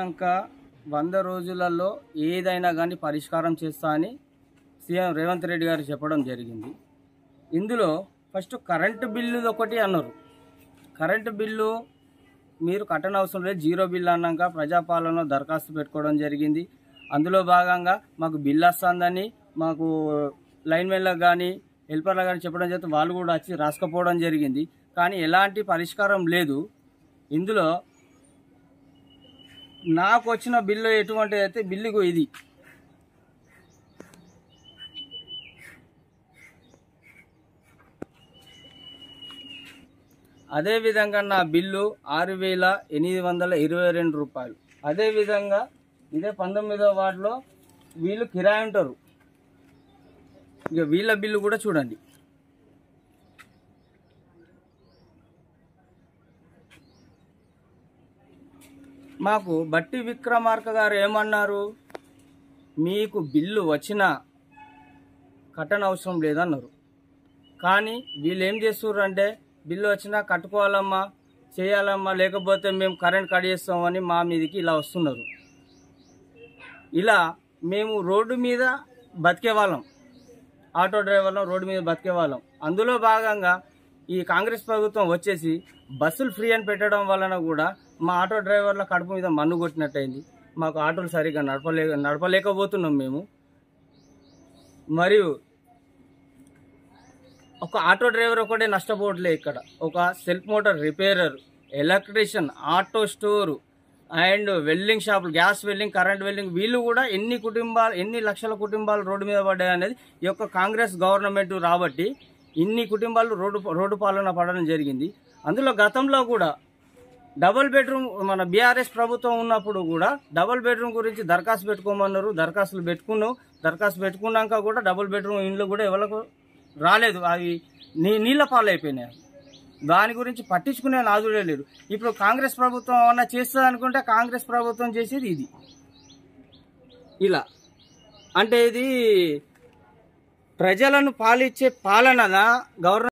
ఇంకా 100 రోజులలో ఏదైనా కానీ పరిష్కారం చేస్తా అని సీఎం రేవంత్ రెడ్డి గారు చెప్పడం జరిగింది. ఇందులో ఫస్ట్ కరెంటు బిల్లు ఒకటి అన్నారు. కరెంటు బిల్లు మీరు కట్టనవసరం లేదు, జీరో బిల్లు అన్నాక ప్రజాపాలన దరఖాస్తు పెట్టుకోవడం జరిగింది. అందులో భాగంగా మాకు బిల్లు వస్తుందని మాకు లైన్మెన్లకు కానీ హెల్పర్లకు కానీ చెప్పడం చేస్తే వాళ్ళు కూడా వచ్చి రాసుకపోవడం జరిగింది. కానీ ఎలాంటి పరిష్కారం లేదు. ఇందులో నాకు వచ్చిన బిల్లు ఎటువంటిది అయితే బిల్లుకు ఇది అదేవిధంగా నా బిల్లు 6,822 రూపాయలు. అదేవిధంగా ఇదే 19వ వార్డులో వీళ్ళు కిరాయి ఉంటారు. ఇక వీళ్ళ బిల్లు కూడా చూడండి. మాకు బట్టి విక్రమార్క గారు ఏమన్నారు, మీకు బిల్లు వచ్చినా కట్టనవసరం లేదన్నారు. కానీ వీళ్ళు ఏం చేస్తున్నారు అంటే బిల్లు వచ్చినా కట్టుకోవాలమ్మా, చేయాలమ్మా, లేకపోతే మేము కరెంట్ కట్ చేస్తామని మా మీదకి ఇలా వస్తున్నారు. ఇలా మేము రోడ్డు మీద బతికేవాళ్ళం, ఆటో డ్రైవర్లం రోడ్డు మీద బతికేవాళ్ళం. అందులో భాగంగా ఈ కాంగ్రెస్ ప్రభుత్వం వచ్చేసి బస్సులు ఫ్రీ అని పెట్టడం వలన కూడా మా ఆటో డ్రైవర్ల కడుపు మీద మన్ను కొట్టినట్టయింది. మాకు ఆటోలు సరిగ్గా నడపలేకపోతున్నాం మేము. మరియు ఒక ఆటో డ్రైవర్ ఒకటే నష్టపోవట్లే. ఇక్కడ ఒక self motor repairer, electrician, auto store and welding షాపులు, గ్యాస్ వెల్డింగ్, కరెంట్ వెల్డింగ్, వీళ్ళు కూడా ఎన్ని లక్షల కుటుంబాలు రోడ్డు మీద పడ్డాయి అనేది ఈ యొక్క కాంగ్రెస్ గవర్నమెంట్ రాబట్టి ఇన్ని కుటుంబాలు రోడ్డు పాలన పడడం జరిగింది. అందులో గతంలో కూడా డబుల్ బెడ్రూమ్ మన బీఆర్ఎస్ ప్రభుత్వం ఉన్నప్పుడు కూడా డబుల్ బెడ్రూమ్ గురించి దరఖాస్తు పెట్టుకోమన్నారు. దరఖాస్తు పెట్టుకున్నాక కూడా డబుల్ బెడ్రూమ్ ఇండ్లు కూడా ఎవరికి రాలేదు. అవి నీళ్ళ పాలైపోయినాయి. దాని గురించి పట్టించుకునే నాదుడే లేరు. ఇప్పుడు కాంగ్రెస్ ప్రభుత్వం ఏమన్నా చేస్తుంది అనుకుంటే కాంగ్రెస్ ప్రభుత్వం చేసేది ఇది ఇలా. అంటే ఇది ప్రజలను పాలించే పాలన గవర్నమెంట్